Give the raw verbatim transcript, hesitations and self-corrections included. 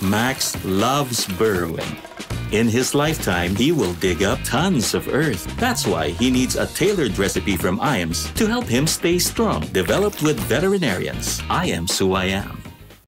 Max loves burrowing. In his lifetime, he will dig up tons of earth. That's why he needs a tailored recipe from I A M S to help him stay strong. Developed with veterinarians. I am who I am.